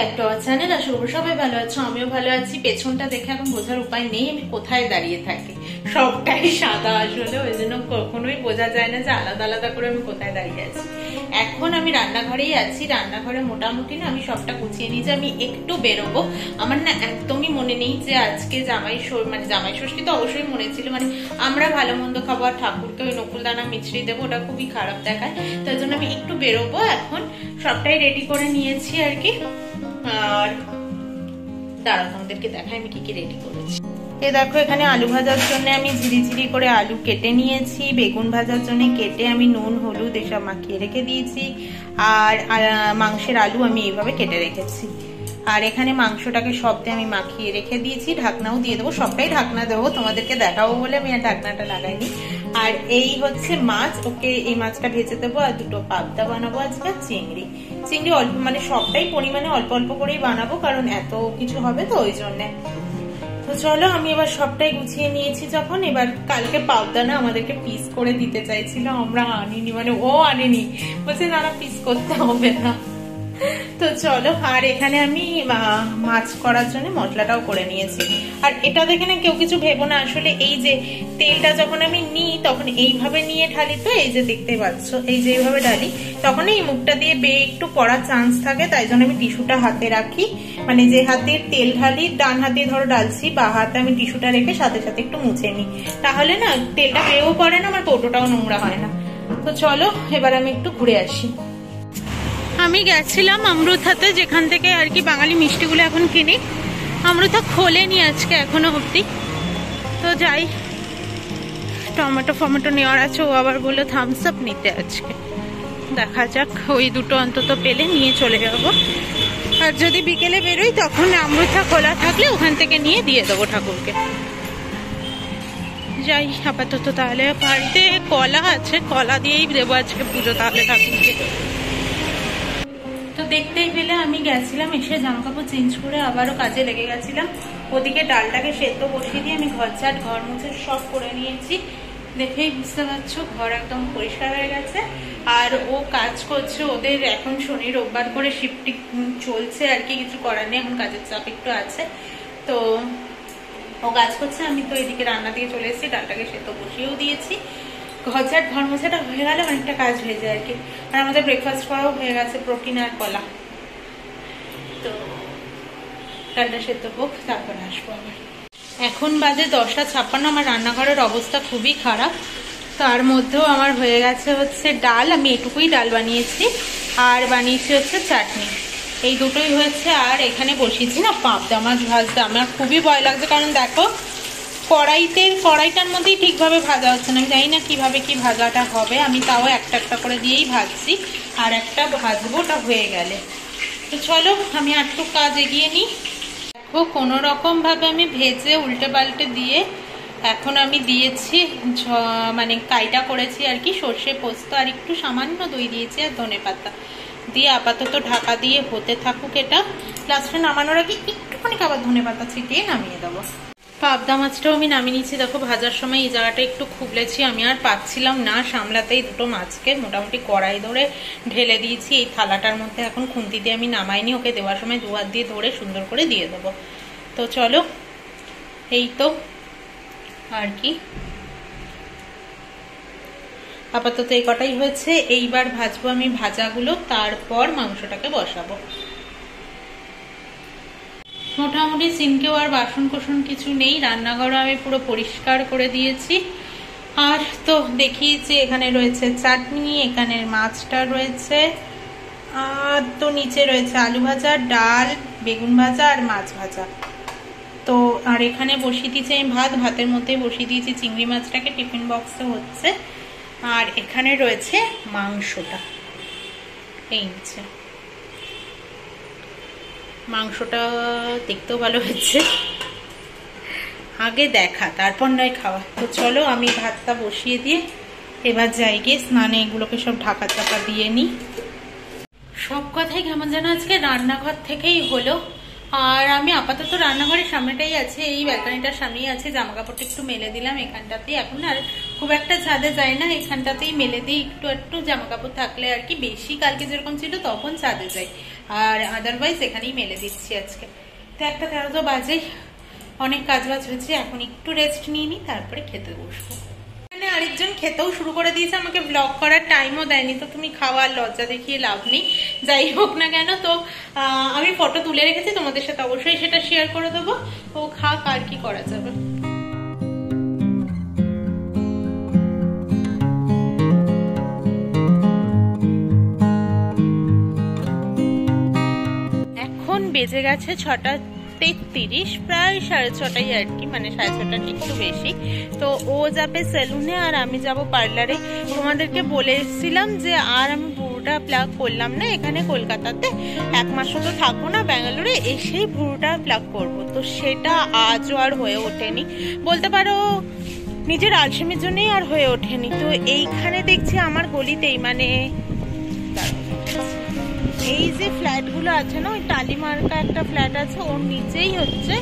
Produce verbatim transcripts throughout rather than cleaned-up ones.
Back to our channel. আশা করি সবাই ভালো আছো, আমিও ভালো আছি। পেছনটা দেখে এখন বোঝার উপায় নেই আমি কোথায় দাঁড়িয়ে থাকি, সবটাই সাদা আসলে, ওই জন্য কখনোই বোঝা যায় না যে আলাদা আলাদা করে আমি কোথায় দাঁড়িয়ে আছি। এখন আমি রান্নাঘরেই আছি। রান্নাঘরে মোটামুটি না আমি সবটা গুছিয়ে নিই যে আমি একটু বেরোবো। আমার না একদমই মনে নেই যে আজকে জামাই মানে জামাই ষষ্ঠী তো অবশ্যই মনে ছিল, মানে আমরা ভালো মন্দ খাবো আর ঠাকুরকে ওই নকুলদানা মিছরি দেবো, ওটা খুবই খারাপ দেখায়। তার জন্য আমি একটু বেরোবো। এখন সবটাই রেডি করে নিয়েছি আর কি। আর দাঁড়াও তোমাদেরকে দেখাই আমি কি কি রেডি করেছি। এ দেখো, এখানে আলু ভাজার জন্য আমি ঝিরি ঝিরি করে আলু কেটে নিয়েছি। বেগুন ভাজার জন্য কেটে আমি নুন হলুদ এসব মাখিয়ে রেখে দিয়েছি। আর মাংসের আলু আমি এইভাবে কেটে রেখেছি। আর এখানে মাংসটাকে সবতে আমি মাখিয়ে রেখে দিয়েছি। ঢাকনাও দিয়ে দেবো, সবটাই ঢাকনা দেবো, তোমাদেরকে দেখাবো বলে আমি আর ঢাকনাটা লাগাইনি। আর এই হচ্ছে মাছ, ওকে এই মাছটা ভেজে দেবো। আর দুটো পাবদা বানাবো আজকে, চিংড়ি চিংড়ি অল্প, মানে সবটাই পরিমাণে অল্প অল্প করেই বানাবো, কারণ এত কিছু হবে তো ওই জন্যে। তো চলো, আমি এবার সবটাই গুছিয়ে নিয়েছি যখন। এবার কালকে পাবদা না আমাদেরকে পিস করে দিতে চাইছিল, আমরা আনিনি, মানে ও আনেনি, বলছে না না পিস করতে হবে না। তো চলো, আর এখানে আমি মাছ করার জন্য মশলাটাও করে নিয়েছি। আর এটা দেখে না কেউ কিছু ভেবো না, আসলে এই যে তেলটা যখন আমি নিই তখন এইভাবে নিয়ে ঢালি, তো এই যে দেখতে পাচ্ছ এই যে এইভাবে ঢালি, তখন এই মুখটা দিয়ে বে একটু পড়ার চান্স থাকে, তাই জন্য আমি টিস্যুটা হাতে রাখি। মানে যে হাতে তেল ঢালি, ডান হাতে ধরো ডালছি, বা হাতে আমি টিস্যুটা রেখে সাথে সাথে একটু মুছে নিই, তাহলে না তেলটা বেও পড়ে না, আমার কৌটোটাও নোংরা হয় না। তো চলো, এবার আমি একটু ঘুরে আসি। আমি গেছিলাম অমৃতাতে, যেখান থেকে আর কি বাঙালি মিষ্টিগুলো এখন কিনি। অমৃতা খোলেনি আজকে এখনো অবধি। তো যাই, টমেটো ফমেটো নেওয়ার আছে, ও আবার বললো থামস আপ নিতে আজকে। দেখা যাক, ওই দুটো অন্তত পেলে নিয়ে চলে যাবো। আর যদি বিকেলে বেরোই তখন অমৃতা খোলা থাকলে ওখান থেকে নিয়ে দিয়ে দেবো ঠাকুরকে। যাই আপাতত, তাহলে বাড়িতে কলা আছে, কলা দিয়েই দেবো আজকে পুজো তাহলে ঠাকুরকে। তো দেখতেই পেলে আমি গেছিলাম, এসে জামা কাপড় চেঞ্জ করে আবারও কাজে লেগে গেছিলাম। ওদিকে ডালটাকে সেদ্ধ বসিয়ে দিয়ে আমি ঘর ঝাট ঘর মুছে সব করে নিয়েছি। দেখেই বুঝতে পারছো ঘর একদম পরিষ্কার হয়ে গেছে। আর ও কাজ করছে, ওদের এখন শনি রোববার করে শিফটিং চলছে আর কি, কিছু করার নেই, এখন কাজের চাপ একটু আছে। তো ও কাজ করছে, আমি তো এদিকে রান্না দিয়ে চলে এসেছি, ডালটাকে সেদ্ধ বসিয়েও দিয়েছি। ঘর ঝাট ঘর মোছাটা হয়ে গেলে অনেকটা কাজ হয়ে যায় আর কি। আর আমাদের ব্রেকফাস্ট করাও হয়ে গেছে, প্রোটিন আর কলা। তো ডালটা সেদ্ধ হোক, তারপরে আসবো আবার। এখন বাজে দশটা ছাপ্পান্ন। আমার রান্নাঘরের অবস্থা খুবই খারাপ। তার মধ্যেও আমার হয়ে গেছে হচ্ছে ডাল, আমি এটুকুই ডাল বানিয়েছি, আর বানিয়েছি হচ্ছে চাটনি, এই দুটোই হয়েছে। আর এখানে বসিয়েছি না পাবদা মাছ ভাজতে। আমার খুবই ভয় লাগছে, কারণ দেখো কড়াইতে কড়াইটার মধ্যেই ঠিকভাবে ভাজা হচ্ছে না। আমি জানি না কিভাবে কি ভাজাটা হবে, আমি তাও একটা একটা করে দিয়েই ভাজছি, আর একটা ভাজবো ওটা হয়ে গেলে। তো চলো, আমি একটু কাজ এগিয়ে নিই। দেখো কোনো রকম ভাবে আমি ভেজে উল্টে পাল্টে দিয়ে এখন আমি দিয়েছি মানে কাইটা করেছি আর কি, সর্ষে পোস্ত আর একটু সামান্য দই দিয়েছি আর ধনে পাতা দিয়ে আপাতত ঢাকা দিয়ে হতে থাকুক। এটা লাস্টে নামানোর আগে একটুখানি আবার ধনে পাতা ছিটিয়ে নামিয়ে দেবো। পাবদা মাছটাও আমি নামিয়ে নিচ্ছি। দেখো ভাজার সময় এই জায়গাটা একটু খুবলেছি, আমি আর পাচ্ছিলাম না সামলাতেই, দুটো মাছকে মোটামুটি কড়াই ধরে ঢেলে দিয়েছি এই থালাটার মধ্যে। এখন খুন্তি দিয়ে আমি নামাইনি, ওকে দেওয়ার সময় দু হাত দিয়ে ধরে সুন্দর করে দিয়ে দেবো। তো চলো, এই তো আর কি, আপাতত এই কটাই হয়েছে। এইবার ভাজবো আমি ভাজাগুলো, তারপর মাংসটাকে বসাবো। মোটামুটি সিঙ্কেও আর বাসন কোসন কিছু নেই, রান্নাঘরও আমি পুরো পরিষ্কার করে দিয়েছি। আর তো দেখিয়েছি, এখানে রয়েছে চাটনি, এখানে মাছটা রয়েছে, আর তো নিচে রয়েছে আলু ভাজা, ডাল, বেগুন ভাজা আর মাছ ভাজা। তো আর এখানে বসিয়ে দিয়েছি আমি ভাত, ভাতের মধ্যে বসিয়ে দিয়েছি চিংড়ি মাছটাকে, টিফিন বক্সে হচ্ছে। আর এখানে রয়েছে মাংসটা, এই নিচে মাংসটা দেখতেও ভালো হয়েছে, আগে দেখা তারপর নয় খাওয়া। তো চলো, আমি ভাতটা বসিয়ে দিয়ে এবার যাই গিয়ে স্নানে, এগুলোকে সব ঢাকা চাপা দিয়ে নিই। সব কথাই কেমন যেন আজকে রান্নাঘর থেকেই হলো। আর আমি আপাতত রান্নাঘরের সামনেটাই আছে, এই ব্যালকনিটার সামনেই আছে। জামা কাপড়টা একটু মেলে দিলাম এখানটাতেই, এখন আর খুব একটা ছাদে যায় না, এখানটাতেই মেলে দিই একটু একটু জামা কাপড় থাকলে আর কি। বেশি কালকে যেরকম ছিল তখন ছাদে যাই, আর আদারওয়াইজ এখানেই মেলে দিচ্ছি আজকে। তো একটা তেরো তো বাজেই, অনেক কাজ বাজ হয়েছে, এখন একটু রেস্ট নিয়ে নিই, তারপরে খেতে বসবো। মানে আরেকজন খেতেও শুরু করে দিয়েছে, আমাকে ব্লগ করার টাইমও দেয়নি। তো তুমি খাওয়ার লজ্জা দেখিয়ে লাভ নেই, যাই হোক না কেন। তো আমি ফটো তুলে রেখেছি, তোমাদের সাথে অবশ্যই সেটা শেয়ার করে দেবো। ও খাক, আর কি করা যাবে। এখন বেজে গেছে ছটা তেত্রিশ, প্রায় সাড়ে ছটাই আর কি, মানে সাড়ে ছটার একটু বেশি। তো ও যাবে সেলুনে আর আমি যাব পার্লারে। তোমাদেরকে বলে এসেছিলাম যে আর আমি ভুরুটা প্লাগ করলাম না এখানে কলকাতাতে, এক মাসও তো থাকবো না ব্যাঙ্গালোরে, এসেই ভুরুটা প্লাগ করব। তো সেটা আজও আর হয়ে ওঠেনি, বলতে পারো নিজের আলসেমির জন্যই আর হয়ে ওঠেনি। তো এইখানে দেখছি আমার গলিতেই, মানে এই যে ফ্ল্যাট গুলো আছে না, ওই টালিমার্কা একটা ফ্ল্যাট আছে, ওর নিচেই হচ্ছে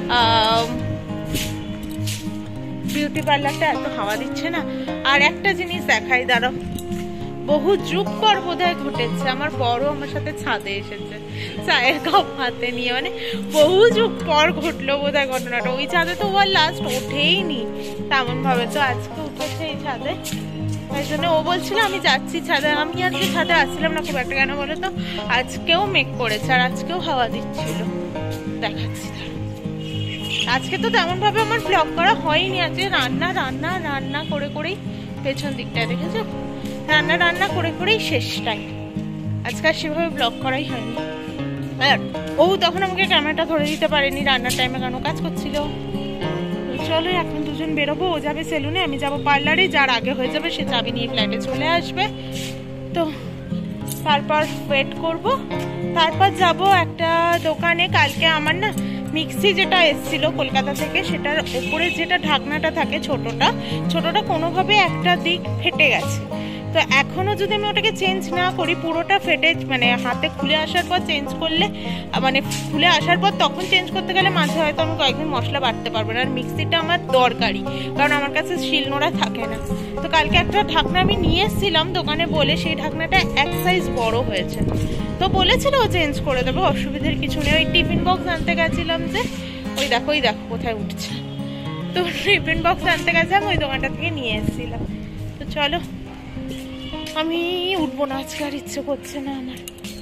বিউটি পার্লারটা। এত হাওয়া দিচ্ছে না। আর একটা জিনিস দেখাই, দাঁড়াও, বহু যুগ পর বোধহয় ঘটেছে, আমার বড় আমার সাথে ছাদে এসেছে চায়ের কাপ হাতে নিয়ে, মানে বহু যুগ পর ঘটলো বোধহয় ঘটনাটা। ওই ছাদে তো ওর লাস্ট ওঠেই নি তেমন ভাবে, তো আজকে উঠেছে এই ছাদে। তাই জন্য ও বলছিল আমি যাচ্ছি ছাদে, আমি আজকে ছাদে আসছিলাম না খুব একটা, কেন বলো তো আজকেও মেঘ করেছে আর আজকেও হাওয়া দিচ্ছিল, দেখাচ্ছি। আজকে তো তেমন ভাবে আমার ব্লগ করা হয়নি, আজকে রান্না রান্না রান্না করে করেই পেছন দিকটায় দেখেছো, রান্না রান্না করে করেই শেষটাই, আজকে আর সেভাবে ব্লগ করাই হয়নি। আর ও তখন আমাকে ক্যামেরাটা ধরে দিতে পারেনি রান্নার টাইমে, কেন কাজ করছিল। চলো এখন দুজন বেরোবো, ও যাবে সেলুনে, আমি যাবো পার্লারে, যার আগে হয়ে যাবে সে চাবি নিয়ে ফ্ল্যাটে চলে আসবে। তো তারপর ওয়েট করব, তারপর যাব একটা দোকানে। কালকে আমার না মিক্সি যেটা এসেছিল কলকাতা থেকে, সেটার ওপরে যেটা ঢাকনাটা থাকে ছোটটা ছোটটা কোনোভাবে একটা দিক ফেটে গেছে। তো এখনো যদি আমি ওটাকে চেঞ্জ না করি, পুরোটা ফেটে মানে হাতে খুলে আসার পর চেঞ্জ করলে, মানে খুলে আসার পর তখন চেঞ্জ করতে গেলে মাঝে হয়তো আমি কয়েকদিন মশলা বাটতে পারবো না। আর মিক্সিটা আমার দরকারি, কারণ আমার কাছে শিলনোড়া থাকে না। তো কালকে একটা ঢাকনা আমি নিয়ে এসেছিলাম দোকানে বলে, সেই ঢাকনাটা এক সাইজ বড় হয়েছে, তো বলেছিল ও চেঞ্জ করে দেবো, অসুবিধার কিছু নেই। ওই টিফিন বক্স আনতে গেছিলাম যে, ওই দেখো ওই দেখো কোথায় উঠছে, তো টিফিন বক্স আনতে গেছিলাম ওই দোকানটা থেকে নিয়ে এসেছিলাম। তো চলো, আমি উঠবো না আজকে, আর ইচ্ছে করছে না আমার।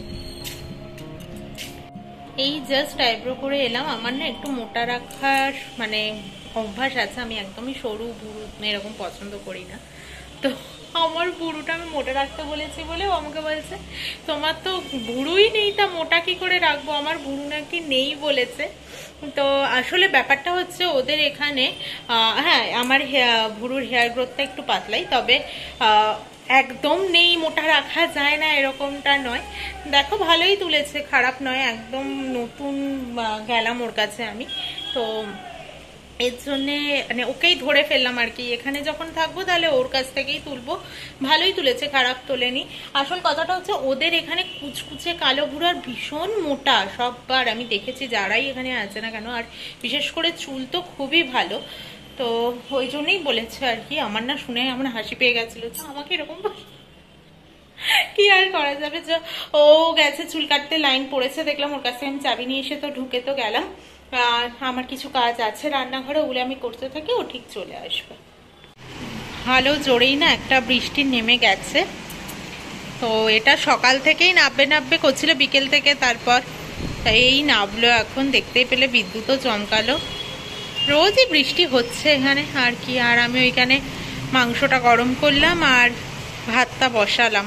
এই জাস্ট আইব্রো করে এলাম। আমার না একটু মোটা রাখার মানে অভ্যাস আছে, আমি একদমই সরু ভুরু এরকম পছন্দ করি না। তো আমার ভুরুটা আমি মোটা রাখতে বলেছি বলে ও আমাকে বলছে তোমার তো ভুরুই নেই, তা মোটা কি করে রাখবো, আমার ভুরু নাকি নেই বলেছে। তো আসলে ব্যাপারটা হচ্ছে ওদের এখানে, হ্যাঁ আমার ভুরুর হেয়ার গ্রোথটা একটু পাতলাই, তবে একদম নেই, মোটা রাখা যায় না এরকমটা নয়। দেখো ভালোই তুলেছে, খারাপ নয়, একদম নতুন গেলাম ওর কাছে আমি। তো এর জন্যে মানে ওকেই ধরে ফেললাম আর কি, এখানে যখন থাকবো তাহলে ওর কাছ থেকেই তুলবো। ভালোই তুলেছে, খারাপ তোলেনি। আসল কথাটা হচ্ছে ওদের এখানে কুচকুচে কালো ভুরু আর ভীষণ মোটা, সববার আমি দেখেছি যারাই এখানে আছে না কেন, আর বিশেষ করে চুল তো খুবই ভালো। তো ওই জন্যই বলেছে আর কি। আমার না শুনে আমার হাসি পেয়ে গেছিল, তো আমাকে এরকম কি আর করা যাবে। যে ও গেছে চুল কাটতে, লাইন পড়েছে দেখলাম, ওর কাছে আমি চাবি নিয়ে এসে তো ঢুকে তো গেলাম। আমার কিছু কাজ আছে রান্নাঘরে, ওগুলো আমি করতে থাকি, ও ঠিক চলে আসবে। ভালো জোরেই না একটা বৃষ্টি নেমে গেছে। তো এটা সকাল থেকেই নাববে নাববে করছিল বিকেল থেকে, তারপর এই নাবলো এখন, দেখতেই পেলে বিদ্যুৎও চমকালো। রোজই বৃষ্টি হচ্ছে এখানে আর কি। আর আমি ওইখানে মাংসটা গরম করলাম আর ভাতটা বসালাম।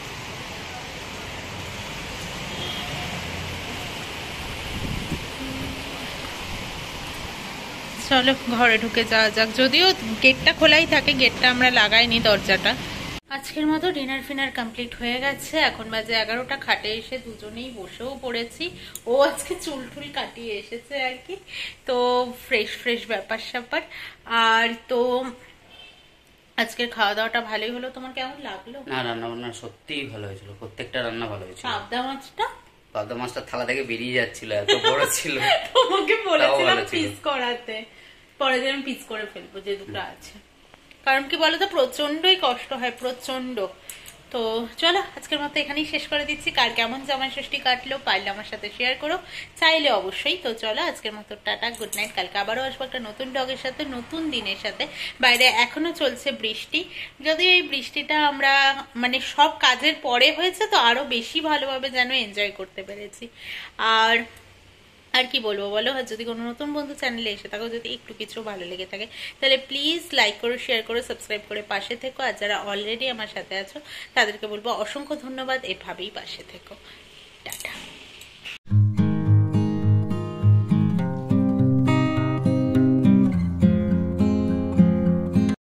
চলো ঘরে ঢুকে যাওয়া যাক, যদিও গেটটা খোলাই থাকে, গেটটা আমরা লাগাইনি দরজাটা। আজকের মতো ডিনার ফিনার কমপ্লিট হয়ে গেছে, এখন বাজে এগারোটা। খাটে এসে দুজনেই বসেও পড়েছি, ও আজকে চুল টুল কাটিয়ে এসেছে আর কি, তো ফ্রেশ ফ্রেশ ব্যাপার স্যাপার। আর তো আজকের খাওয়া দাওয়াটা ভালোই হলো। তোমার কেমন লাগলো? না, রান্না বান্না সত্যিই ভালো হয়েছিল, প্রত্যেকটা রান্না ভালো হয়েছিল। পাবদা মাছটা পাবদা মাছটা থালা থেকে বেরিয়ে যাচ্ছিল, এত বড় ছিল। তোমাকে বলেছিলাম পিস করাতে, পরে দিন আমি পিস করে ফেলবো যে দুটো আছে। কারণ কি বলতো, প্রচন্ডই কষ্ট হয়, প্রচন্ড। তো চলো আজকের মতো এখানেই শেষ করে দিচ্ছি। কার কেমন জামাই ষষ্ঠী কাটলো পারলে আমার সাথে শেয়ার করো, চাইলে অবশ্যই। তো চলো আজকের মতো টাটা, গুড নাইট। কালকে আবারও আসবো একটা নতুন ব্লগের সাথে, নতুন দিনের সাথে। বাইরে এখনো চলছে বৃষ্টি, যদিও এই বৃষ্টিটা আমরা মানে সব কাজের পরে হয়েছে তো আরো বেশি ভালোভাবে যেন এনজয় করতে পেরেছি। আর আর কি বলবো বলো, আর যদি কোনো নতুন বন্ধু চ্যানেলে এসে থাকো, যদি একটু কিছু ভালো লেগে থাকে তাহলে প্লিজ লাইক করো, শেয়ার করো, সাবস্ক্রাইব করে পাশে থেকো। আর যারা অলরেডি আমার সাথে আছো তাদেরকে বলবো অসংখ্য ধন্যবাদ, এভাবেই পাশে থেকো। টাটা।